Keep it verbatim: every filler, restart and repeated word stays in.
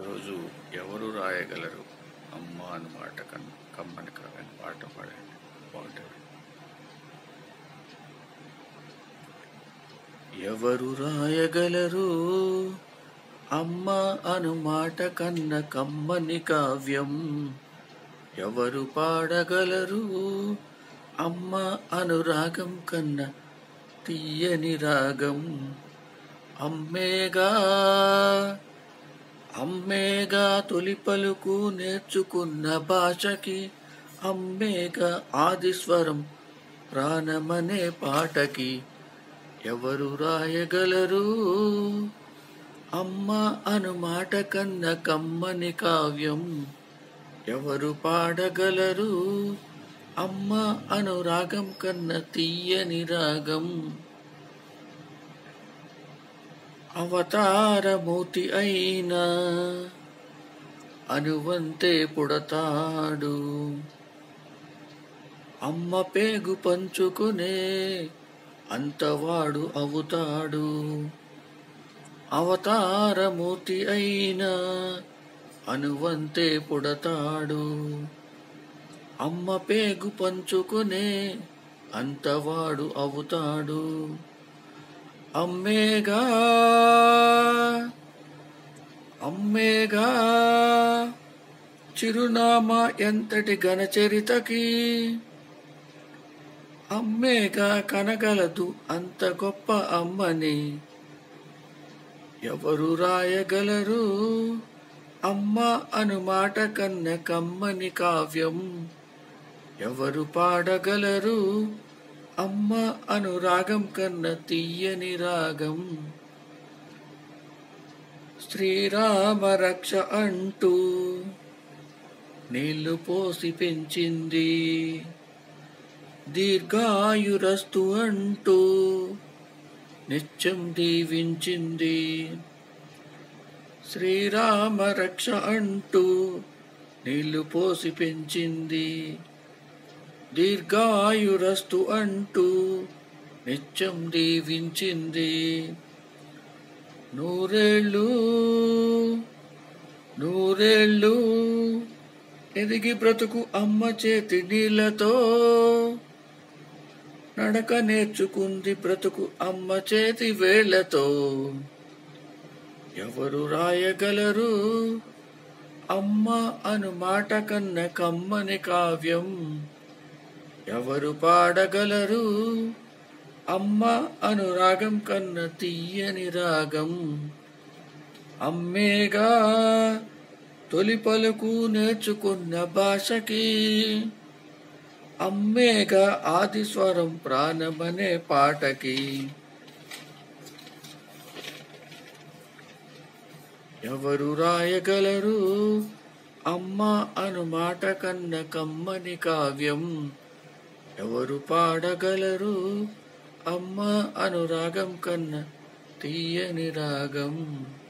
రోజు ఎవరు రాయగలరు అమ్మ అని మాట కన్నా కమ్మని కాదని పాట పాడండి బాగుంటుంది. ఎవరు రాయగలరు అమ్మ అను మాట కన్న కమ్మని కావ్యం, ఎవరు పాడగలరు అమ్మ అనురాగం కన్న తీయని రాగం. అమ్మేగా అమ్మేగా తొలి పలుకు నేర్చుకున్న భాషకి, అమ్మేగా ఆది స్వరం ప్రాణమనే పాటకి. ఎవరు రాయగలరు అమ్మ అను మాట కన్న కమ్మని కావ్యం, ఎవరు పాడగలరు అమ్మ అనురాగం కన్న తీయని రాగం. అవతారమూర్తి అయినా అనువంతే పుడతాడు, అమ్మ పేగు పంచుకునే అంతవాడు అవుతాడు. అవతారమూర్తి అయినా అనువంతే పుడతాడు, అమ్మ పేగు పంచుకునే అంతవాడు అవుతాడు. అమ్మేగా అమ్మేగా చిరునామా ఎంతటి ఘనచరితకి, అమ్మేగా కనగలదు అంత గొప్ప అమ్మని. ఎవరు రాయగలరు అమ్మ అను మాట కన్న కమ్మని కావ్యం, ఎవరు పాడగలరు అమ్మ అనురాగం కన్న తీయని రాగం. శ్రీరామ రక్ష అంటూ నీళ్లు పోసి పెంచింది, దీర్ఘాయురస్తు అంటూ నిత్యం దీవించింది. శ్రీరామ రక్ష అంటూ నీళ్లు పోసి పెంచింది, దీర్ఘాయురస్తు అంటూ నిత్యం దీవించింది. నూరేళ్ళు నూరేళ్ళు ఎదిగి బ్రతుకు అమ్మ చేతి నీళ్లతో, నడక నేర్చుకుంది బ్రతుకు అమ్మ చేతి వేళ్లతో. ఎవరు రాయగలరు అమ్మ అను మాట కన్న కమ్మని కావ్యం, ఎవరు పాడగలరు అమ్మ అనురాగం కన్న తీయని రాగం. అమ్మేగా తొలి పలుకు నేర్చుకున్న భాషకి, అమ్మేగా ఆది స్వరం ప్రాణమనే పాటకి. ఎవరు రాయగలరు అమ్మ అను మాట కన్న కమ్మని కావ్యం, ఎవరు పాడగలరు అమ్మ అనురాగం కన్న తీయని రాగం.